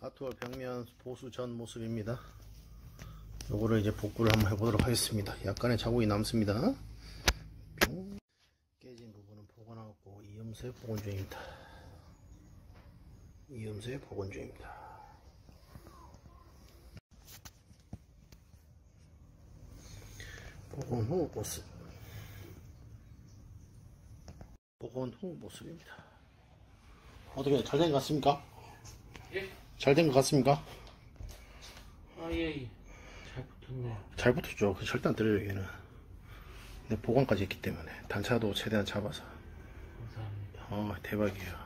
하트월 벽면 보수 전 모습입니다. 요거를 이제 복구를 한번 해보도록 하겠습니다. 약간의 자국이 남습니다. 뿅. 깨진 부분은 복원하고 이음새 복원 중입니다. 이음새 복원 중입니다. 복원 후 모습. 복원 후 모습입니다. 어떻게 잘 된 것 같습니까? 예? 잘 된 것 같습니까? 예. 잘 붙었네. 잘 붙었죠. 절대 안 떨어져요, 얘는. 근데 보관까지 했기 때문에 단차도 최대한 잡아서. 감사합니다. 대박이에요.